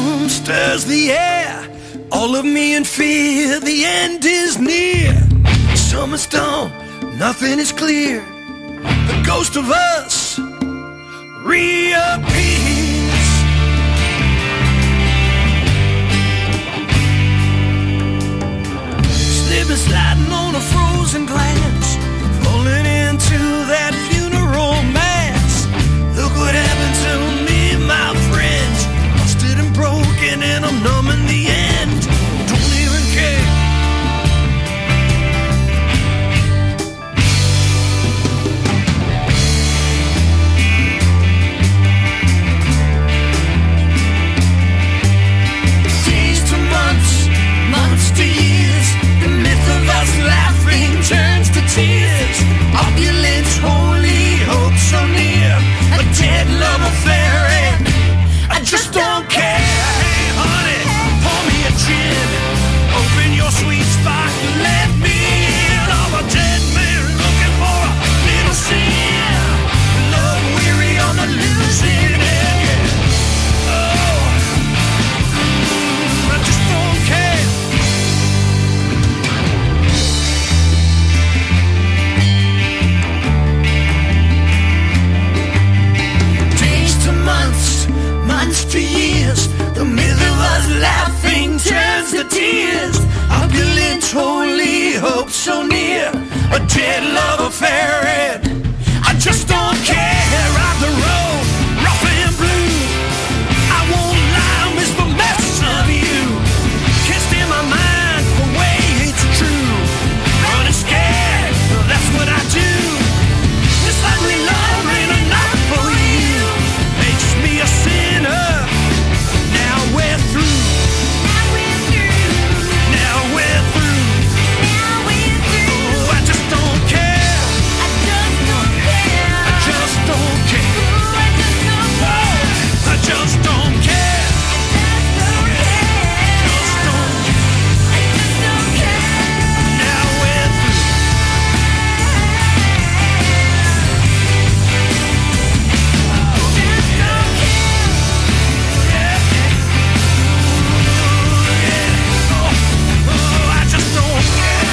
storm stirs the air, all of me in fear, the end is near. Summer's done, nothing is clear, the ghost of us reappears. Slipping, sliding on a frozen glass, falling into that funeral mass. Look what happened to me, my friends. Busted and broken and I'm numb in the end. Don't even care. Days to months, months to years. The myth of us laughing turns to tears. Opulence, holy, hope so near. A dead love affair and I just don't care. Hey honey, pour me a gin. Open your sweet spot and let me in. I'm a dead man looking for a little sin. Love weary on the losing end, yeah. Oh, I just don't care. Days to months, months to years. The myth of us laughing turns to tears. Opulence, holy, hope so near. A dead love affair and I just don't care. Ride the road, rough and blue. I won't lie, miss the mess of you. Can't steer my mind away, it's true. Running scared, that's what I do. This ugly love ain't enough for you. Makes me a sinner. Now we're through. Now we're through. Now we're through. Now we're through. Oh, I just don't care. I just don't care. I just don't care. Ooh, I just don't care. I just don't care. I just don't care. I just don't care. Now we're through. Just don't care. Oh, I just don't care.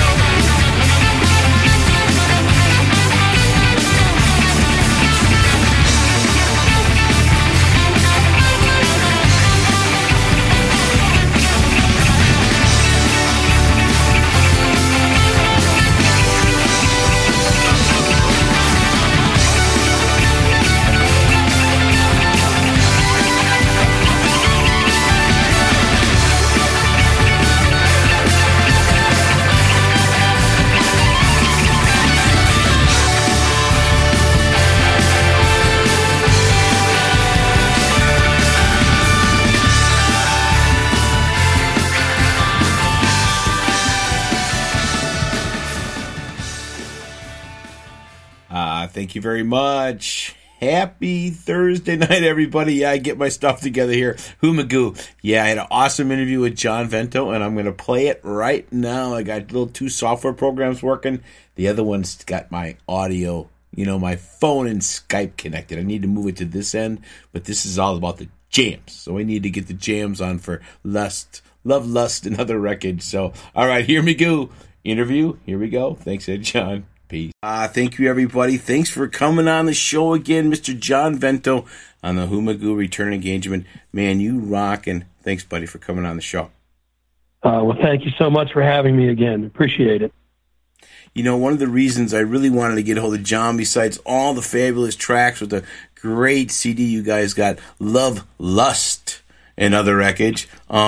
Thank you very much. Happy Thursday night, everybody. Yeah, I get my stuff together here. Who-magoo. Yeah, I had an awesome interview with John Vento, and I'm going to play it right now. I got little 2 software programs working. The other one's got my audio, my phone and Skype connected. I need to move it to this end, but this is all about the jams. So I need to get the jams on for Lust, Love, Lust, and other records. So, all right, here we go. Interview. Here we go. Thanks, Ed John. Peace. Thank you, everybody. Thanks for coming on the show again, Mr. John Vento on the Who-magoo Return Engagement. Man, you rock, and thanks, buddy, for coming on the show. Well, thank you so much for having me again. Appreciate it. One of the reasons I really wanted to get a hold of John, besides all the fabulous tracks with the great CD you guys got, Love, Lust, and other wreckage.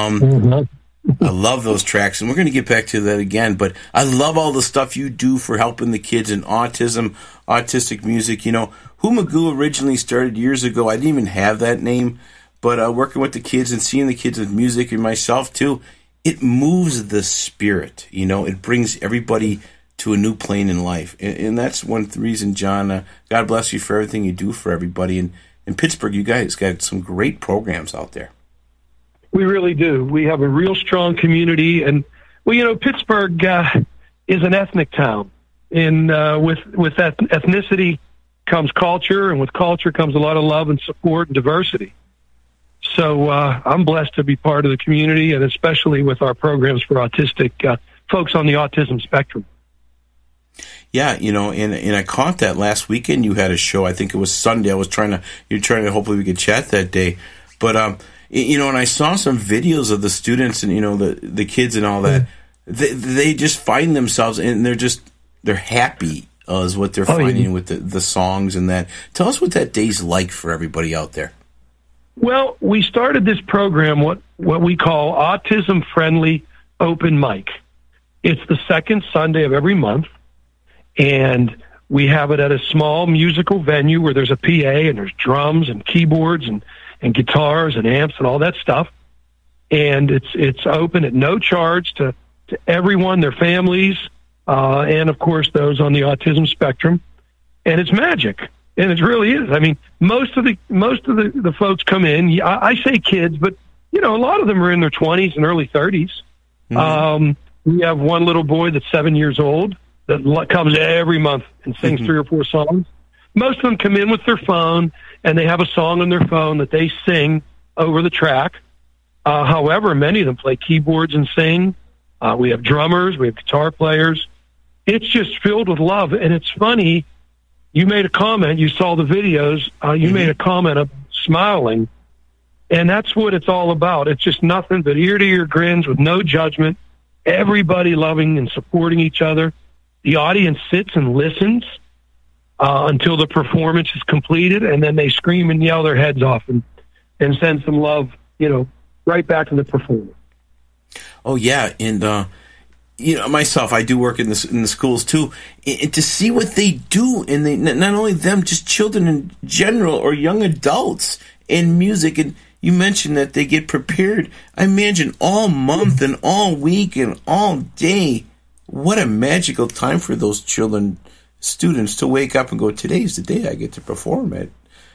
I love those tracks, and we're going to get back to that again, but I love all the stuff you do for helping the kids in autism, autistic music. Who-magoo originally started years ago. I didn't even have that name, but working with the kids and seeing the kids with music and myself too, it moves the spirit. It brings everybody to a new plane in life, and that's one reason, John, God bless you for everything you do for everybody. And in Pittsburgh, you guys got some great programs out there. We really do. We have a real strong community, and Pittsburgh is an ethnic town, and with that ethnicity comes culture, and with culture comes a lot of love and support and diversity. So I'm blessed to be part of the community, and especially with our programs for autistic folks on the autism spectrum. Yeah, and I caught that last weekend. You had a show. I think it was Sunday. You're trying to. Hopefully, we could chat that day. But and I saw some videos of the students and the kids and all that. They just find themselves, and they're happy is what they're finding with the songs and that. Tell us what that day's like for everybody out there. Well, we started this program, what we call Autism Friendly Open Mic. It's the second Sunday of every month, and we have it at a small musical venue where there's a PA and there's drums and keyboards and guitars and amps and all that stuff. And it's open at no charge to everyone, their families, and of course those on the autism spectrum. And it's magic. And it really is. I mean, most of the folks come in. I say kids, but a lot of them are in their 20s and early 30s. Mm-hmm. We have one little boy that's 7 years old that comes every month and sings 3 or 4 songs. Most of them come in with their phone, and they have a song on their phone that they sing over the track. However, many of them play keyboards and sing. We have drummers, we have guitar players. It's just filled with love, and it's funny. You made a comment. You saw the videos. You made a comment of smiling, and that's what it's all about. It's just nothing but ear-to-ear grins with no judgment, everybody loving and supporting each other. The audience sits and listens until the performance is completed, and then they scream and yell their heads off and send some love, right back to the performer. Oh, yeah, and myself, I do work in the schools too, and to see what they do, and they not only them, just children in general or young adults in music. And you mentioned that they get prepared. I imagine all month and all week and all day. What a magical time for those students to wake up and go, today's the day I get to perform at.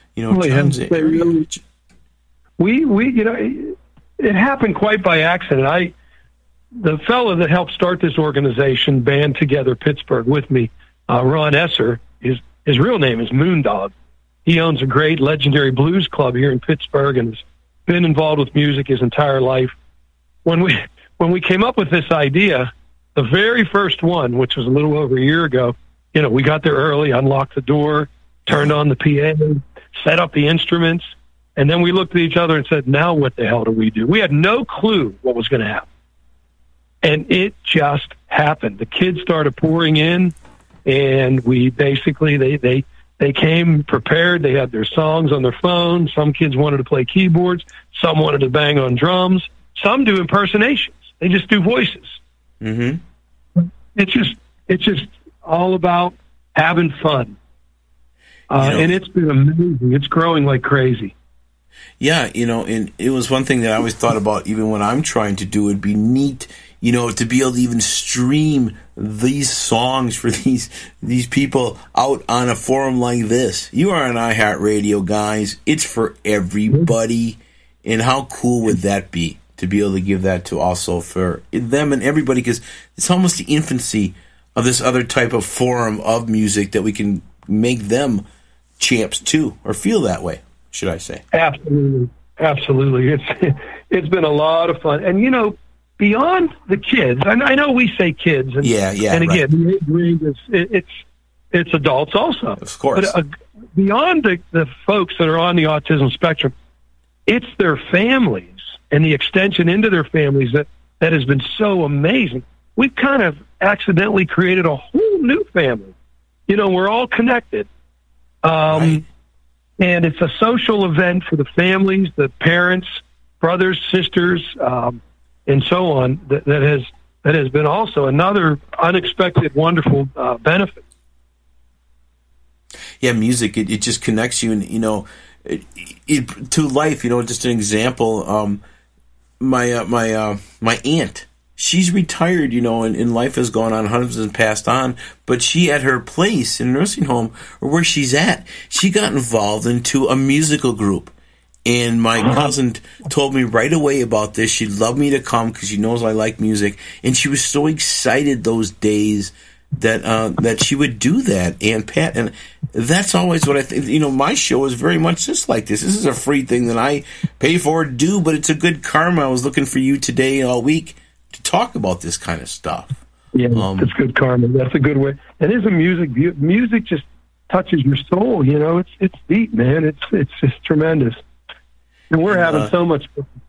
It happened quite by accident. The fellow that helped start this organization, Band Together Pittsburgh, with me, Ron Esser, his real name is Moondog. He owns a great legendary blues club here in Pittsburgh and has been involved with music his entire life. When we came up with this idea, the very first one, which was a little over a year ago, we got there early, unlocked the door, turned on the PA, set up the instruments, and then we looked at each other and said, now what the hell do we do? We had no clue what was going to happen. And it just happened. The kids started pouring in, and we basically, they came prepared. They had their songs on their phone. Some kids wanted to play keyboards. Some wanted to bang on drums. Some do impersonations. They just do voices. Mm-hmm. It's just all about having fun. And it's been amazing. It's growing like crazy. Yeah, and it was one thing that I always thought about, even when I'm trying to do it, would be neat, to be able to even stream these songs for these people out on a forum like this. You are on iHeartRadio, guys. It's for everybody. And how cool would that be to be able to give that to also for them and everybody? Because it's almost the infancy of this other type of forum of music that we can make them champs too, or feel that way, should I say. Absolutely. It's been a lot of fun. And, beyond the kids, I know we say kids. And, and again, right. It's adults also. Of course. But beyond the folks that are on the autism spectrum, it's their families and the extension into their families that has been so amazing. We've kind of accidentally created a whole new family. We're all connected. Right. And it's a social event for the families, the parents, brothers, sisters, and so on. That has been also another unexpected, wonderful benefit. Yeah, music it just connects you, and to life. Just an example. My aunt. She's retired, and life has gone on, hundreds have passed on, but she, at her place in a nursing home, or where she's at, she got involved into a musical group. And my cousin told me right away about this. She'd love me to come because she knows I like music. And she was so excited those days that she would do that, Aunt Pat, and that's always what I think. You know, my show is very much just like this. This is a free thing that I pay for to do, but it's a good karma. I was looking for you today all week to talk about this kind of stuff. Yeah, that's good karma. That's a good way. And isn't music just touches your soul? You know, it's deep, man. It's just tremendous. And we're having so much.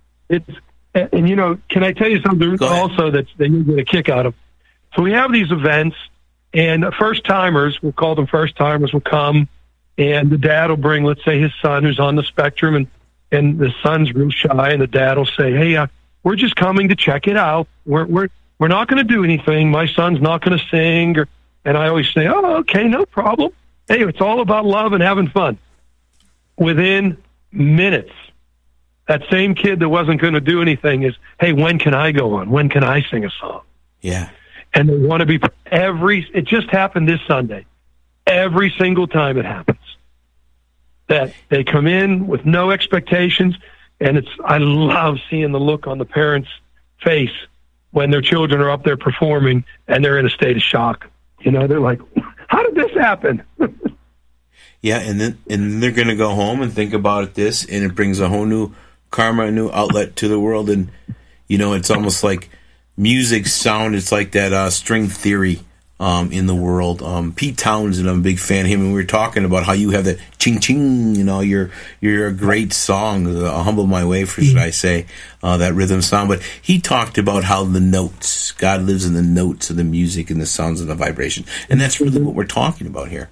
And you know, can I tell you something also that you get a kick out of? So we have these events, and first timers, we'll call them first timers, will come, and the dad will bring, let's say, his son who's on the spectrum, and the son's real shy, and the dad will say, "Hey, we're just coming to check it out. We're not going to do anything. My son's not going to sing." And I always say, "Oh, okay, no problem. Hey, it's all about love and having fun." Within minutes, that same kid that wasn't going to do anything is, "Hey, when can I go on? When can I sing a song?" Yeah. And they want to be it just happened this Sunday. Every single time it happens. That they come in with no expectations, and I love seeing the look on the parents' face when their children are up there performing and they're in a state of shock. You know, they're like, "How did this happen?" Yeah, and then they're going to go home and think about this, and it brings a whole new karma, a new outlet to the world. And, you know, it's almost like music sound. It's like that string theory in the world. Pete Townsend, I'm a big fan of him, and we were talking about how you have that ching ching. You know, you're a great song, "Humble My Way," should I say, that rhythm sound. But he talked about how the notes, God lives in the notes of the music and the sounds and the vibration, and that's really what we're talking about here.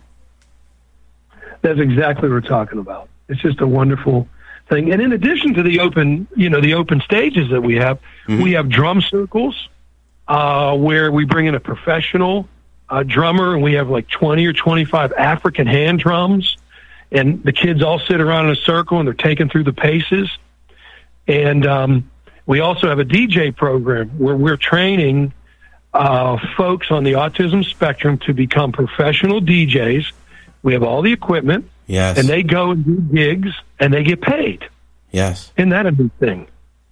That's exactly what we're talking about. It's just a wonderful thing. And in addition to the open stages that we have, we have drum circles where we bring in a professional drummer, and we have like 20 or 25 African hand drums, and the kids all sit around in a circle and they're taken through the paces. And we also have a DJ program where we're training folks on the autism spectrum to become professional DJs. We have all the equipment, yes, and they go and do gigs, and they get paid. Yes. Isn't that a good thing?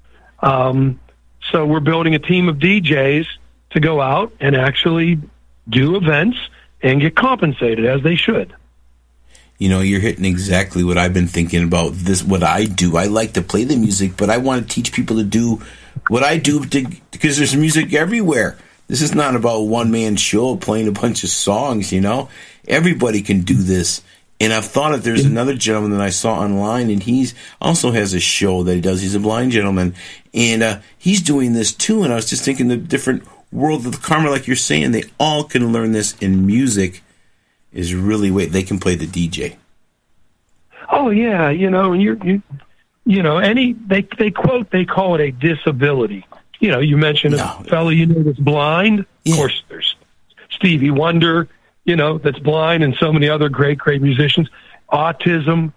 So we're building a team of DJs to go out and actually do events and get compensated as they should. You know, you're hitting exactly what I've been thinking about. What I do. I like to play the music, but I want to teach people to do what I do because there's music everywhere. This is not about a one-man show playing a bunch of songs, you know. Everybody can do this. And I've thought that there's another gentleman that I saw online, and he also has a show that he does. He's a blind gentleman, and he's doing this too. And I was just thinking the different world of the karma, like you're saying, they all can learn this in music. Is really they can play the DJ. Oh yeah, you know, and they call it a disability. You know, you mentioned a fellow that's blind. Yeah. Of course, there's Stevie Wonder, that's blind, and so many other great musicians. Autism.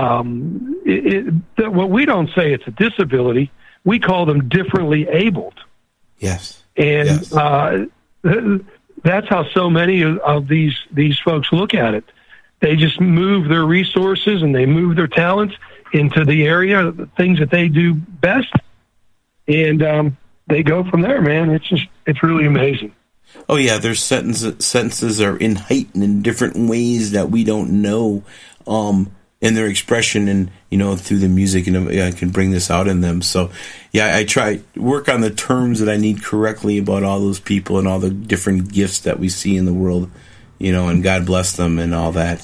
What we don't say it's a disability. We call them differently abled. Yes. And that's how so many of these folks look at it. They just move their resources and they move their talents into the area, the things that they do best, and they go from there, man. It's really amazing. Oh yeah, their sentences are in heightened in different ways that we don't know, in their expression, and through the music, and I can bring this out in them. So yeah, I try work on the terms that I need correctly about all those people and all the different gifts that we see in the world, and God bless them and all that.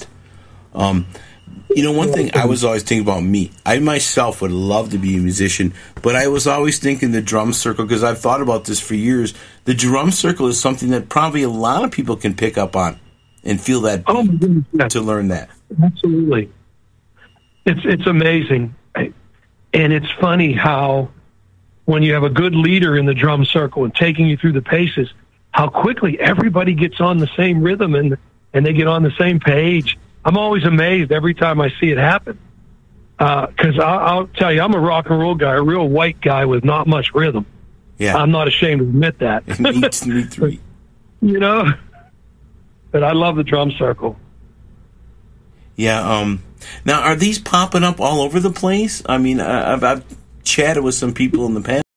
One thing I was always thinking about me, I myself would love to be a musician, but I was always thinking the drum circle, because I've thought about this for years. The drum circle is something that probably a lot of people can pick up on and feel that to learn that. Absolutely. It's amazing. And it's funny how when you have a good leader in the drum circle and taking you through the paces, how quickly everybody gets on the same rhythm and they get on the same page. I'm always amazed every time I see it happen. Because I'll tell you, I'm a rock and roll guy, a real white guy with not much rhythm. Yeah. I'm not ashamed to admit that. Me too. But I love the drum circle. Yeah. Now, are these popping up all over the place? I mean, I've chatted with some people in the past.